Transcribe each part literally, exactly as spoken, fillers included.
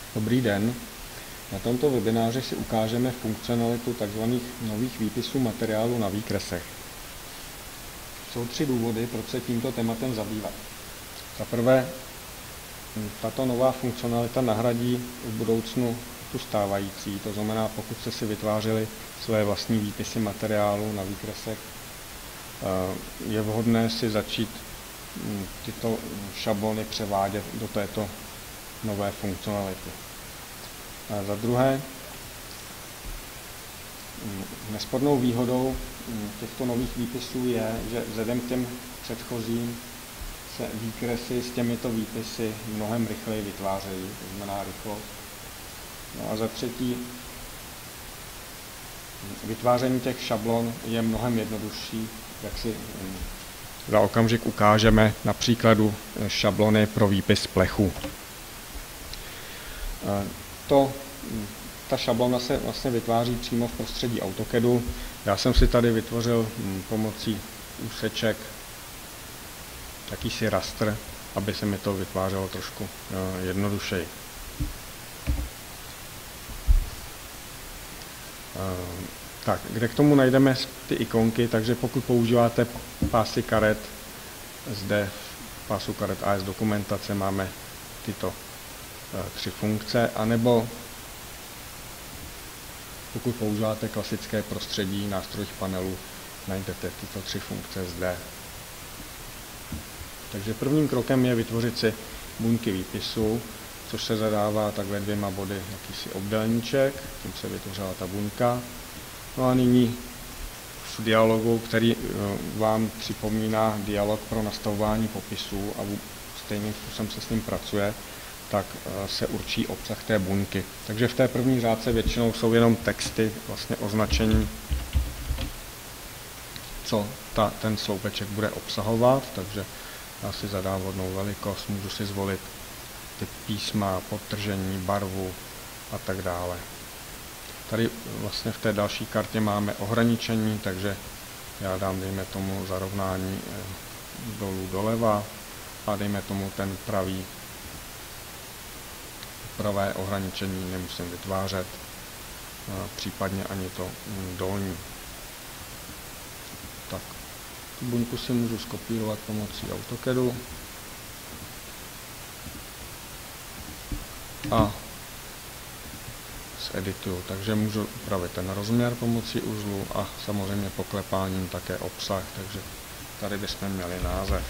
Dobrý den. Na tomto webináři si ukážeme funkcionalitu tzv. Nových výpisů materiálu na výkresech. Jsou tři důvody, proč se tímto tématem zabývat. Za prvé, tato nová funkcionalita nahradí v budoucnu tu stávající, to znamená, pokud jste si vytvářeli své vlastní výpisy materiálu na výkresech, je vhodné si začít tyto šablony převádět do této nové funkcionality. A za druhé, nespornou výhodou těchto nových výpisů je, že vzhledem k těm předchozím se výkresy s těmito výpisy mnohem rychleji vytvářejí, to znamená rychlost. No a za třetí, vytváření těch šablon je mnohem jednodušší, jak si za okamžik ukážeme na příkladu šablony pro výpis plechu. To, ta šablona se vlastně vytváří přímo v prostředí AutoCADu. Já jsem si tady vytvořil pomocí úseček jakýsi rastr, aby se mi to vytvářelo trošku jednodušeji. Tak, kde k tomu najdeme ty ikonky, takže pokud používáte pásy karet, zde v pásu karet A S dokumentace máme tyto tři funkce, anebo pokud používáte klasické prostředí nástrojích panelu, najdete tyto tři funkce zde. Takže prvním krokem je vytvořit si buňky výpisu, což se zadává takhle dvěma body jakýsi obdélníček, tím se vytvořila ta buňka. No a nyní v dialogu, který vám připomíná dialog pro nastavování popisů a stejným způsobem se s ním pracuje, tak se určí obsah té buňky. Takže v té první řádce většinou jsou jenom texty, vlastně označení, co ta, ten sloupeček bude obsahovat, takže já si zadám vhodnou velikost, můžu si zvolit typ písma, podtržení, barvu a tak dále. Tady vlastně v té další kartě máme ohraničení, takže já dám, dejme tomu, zarovnání dolů doleva a dejme tomu ten pravý pravé ohraničení nemusím vytvářet, případně ani to dolní. Tak, tu buňku si můžu skopírovat pomocí AutoCADu a edituju, takže můžu upravit ten rozměr pomocí uzlu a samozřejmě poklepáním také obsah, takže tady bychom měli název.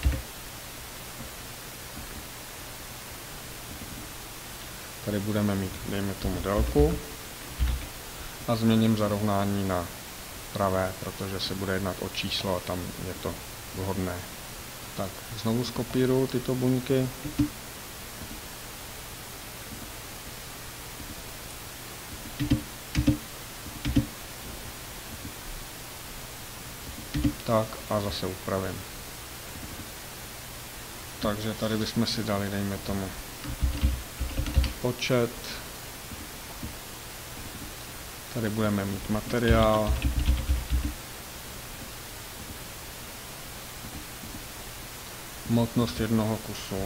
Tady budeme mít, dejme tomu, délku a změním zarovnání na pravé, protože se bude jednat o číslo a tam je to vhodné. Tak, znovu skopíruju tyto buňky. Tak a zase upravím. Takže tady bychom si dali, dejme tomu, počet. Tady budeme mít materiál. Hmotnost jednoho kusu.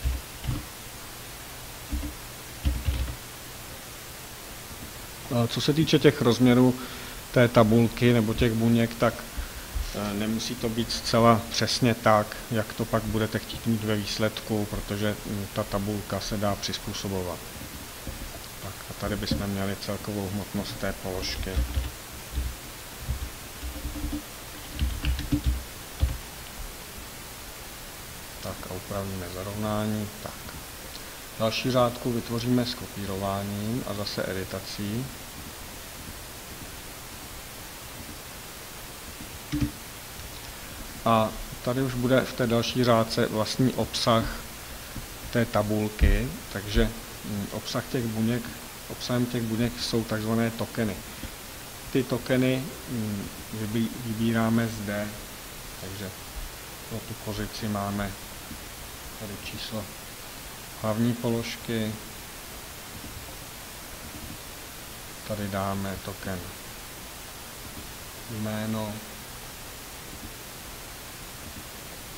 Co se týče těch rozměrů té tabulky nebo těch buněk, tak nemusí to být zcela přesně tak, jak to pak budete chtít mít ve výsledku, protože ta tabulka se dá přizpůsobovat. Tak a tady bychom měli celkovou hmotnost té položky. Tak a upravíme zarovnání. Tak. Další řádku vytvoříme s kopírováním a zase editací. A tady už bude v té další řádce vlastní obsah té tabulky, takže obsah těch buněk, obsahem těch buněk jsou takzvané tokeny. Ty tokeny vybíráme zde, takže pro tu pozici máme tady číslo hlavní položky, tady dáme token jméno,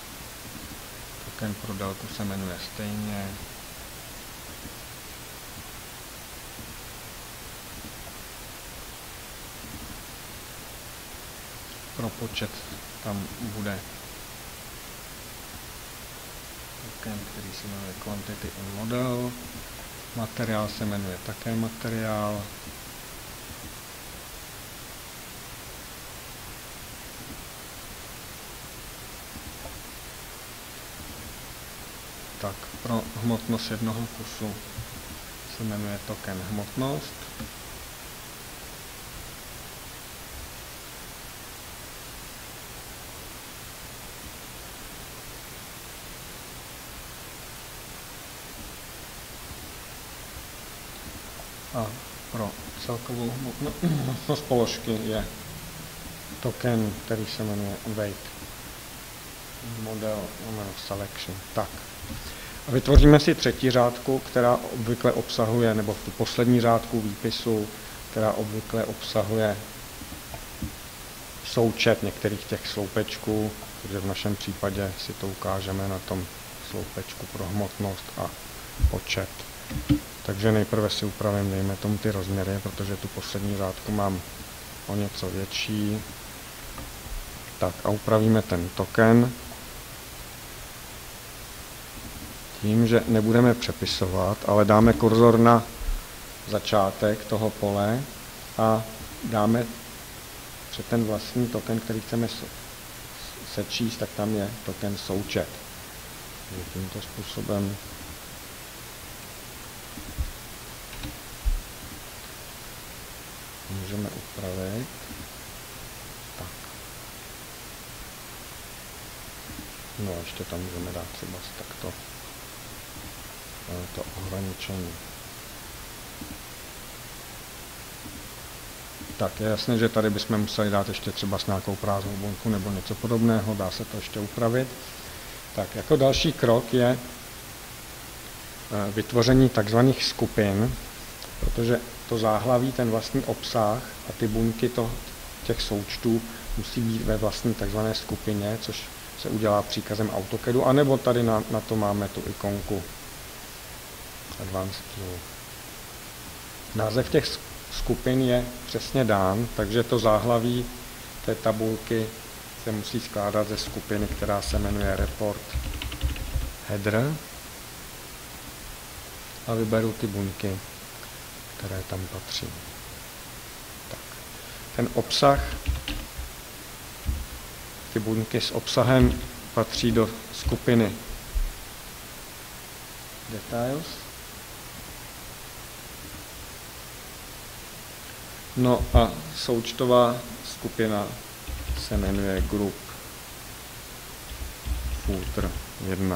token pro délku se jmenuje stejně, pro počet tam bude token, který se jmenuje Quantity on Model. Materiál se jmenuje také materiál. Tak pro hmotnost jednoho kusu se jmenuje token hmotnost. A pro celkovou hmotnost položky je token, který se jmenuje weight model selection. Tak. A vytvoříme si třetí řádku, která obvykle obsahuje, nebo tu poslední řádku výpisu, která obvykle obsahuje součet některých těch sloupečků, protože v našem případě si to ukážeme na tom sloupečku pro hmotnost a počet. Takže nejprve si upravím, dejme tomu ty rozměry, protože tu poslední řádku mám o něco větší. Tak a upravíme ten token tím, že nebudeme přepisovat, ale dáme kurzor na začátek toho pole a dáme před ten vlastní token, který chceme sečíst, tak tam je token součet. Takže tímto způsobem můžeme upravit. Tak. No a ještě tam můžeme dát třeba takto to ohraničení. Tak je jasné, že tady bychom museli dát ještě třeba s nějakou prázdnou buňku nebo něco podobného, dá se to ještě upravit. Tak jako další krok je vytvoření takzvaných skupin, protože to záhlaví, ten vlastní obsah a ty buňky to, těch součtů musí být ve vlastní takzvané skupině, což se udělá příkazem AutoCADu, anebo tady na, na to máme tu ikonku Advanced Tool. Název těch skupin je přesně dán, takže to záhlaví té tabulky se musí skládat ze skupiny, která se jmenuje Report Header. A vyberu ty buňky, které tam patří. Tak. Ten obsah, ty buňky s obsahem patří do skupiny Details. No a součtová skupina se jmenuje Group Footer jedna.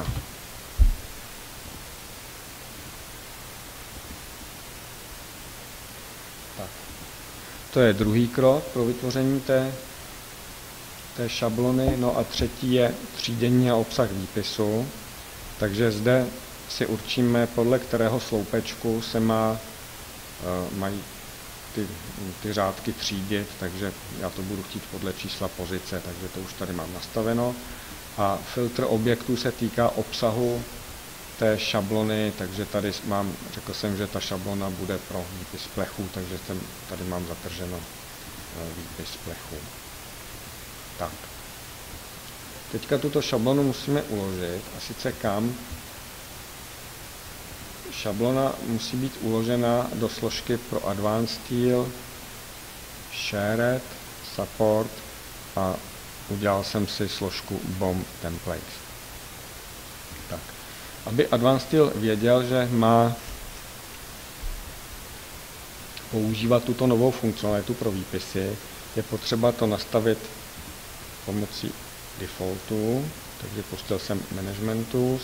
Tak. To je druhý krok pro vytvoření té, té šablony. No a třetí je třídění a obsah výpisu. Takže zde si určíme, podle kterého sloupečku se má, uh, mají ty, ty řádky třídit, takže já to budu chtít podle čísla pozice, takže to už tady mám nastaveno. A filtr objektů se týká obsahu té šablony, takže tady mám, řekl jsem, že ta šablona bude pro výpis plechů, takže jsem, tady mám zatrženo výpis plechů. Tak. Teďka tuto šablonu musíme uložit, a sice kam? Šablona musí být uložena do složky pro Advanced Steel, Shared, Support a udělal jsem si složku B O M Templates. Tak. Aby Advanced Steel věděl, že má používat tuto novou funkcionalitu pro výpisy, je potřeba to nastavit pomocí defaultu, takže pustil jsem Management Tools,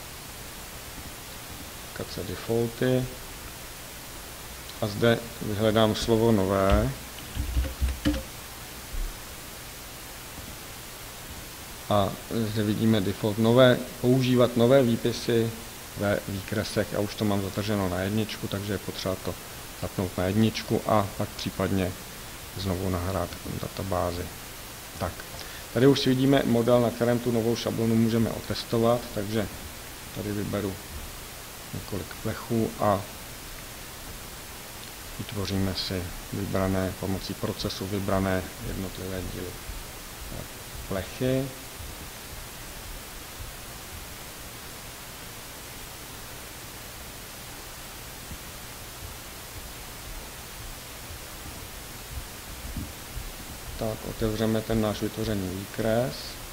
aplikace defaulty a zde vyhledám slovo nové a zde vidíme default nové, používat nové výpisy ve výkresech a už to mám zatrženo na jedničku, takže je potřeba to zapnout na jedničku a pak případně znovu nahrát databázi. Tak, tady už si vidíme model, na kterém tu novou šablonu můžeme otestovat, takže tady vyberu několik plechů a vytvoříme si vybrané, pomocí procesu vybrané jednotlivé díly. plechy. Tak, otevřeme ten náš vytvořený výkres.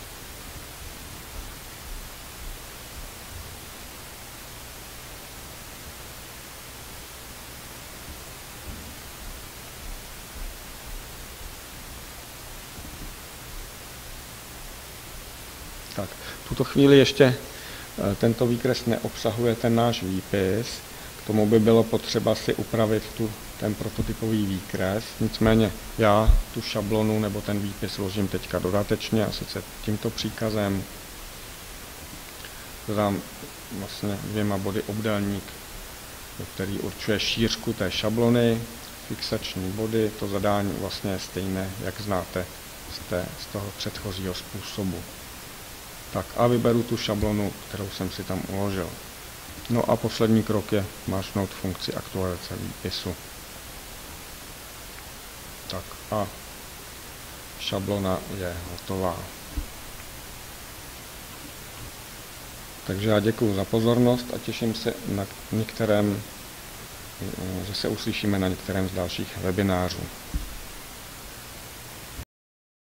Tak, v tuto chvíli ještě tento výkres neobsahuje ten náš výpis. K tomu by bylo potřeba si upravit tu, ten prototypový výkres. Nicméně já tu šablonu nebo ten výpis složím teďka dodatečně, a sice tímto příkazem. Dodám vlastně dvěma body obdélník, který určuje šířku té šablony, fixační body. To zadání vlastně je stejné, jak znáte z, té, z toho předchozího způsobu. Tak a vyberu tu šablonu, kterou jsem si tam uložil. No a poslední krok je máčknout funkci aktualizace výpisu. Tak a šablona je hotová. Takže já děkuji za pozornost a těším se na některém, že se uslyšíme na některém z dalších webinářů.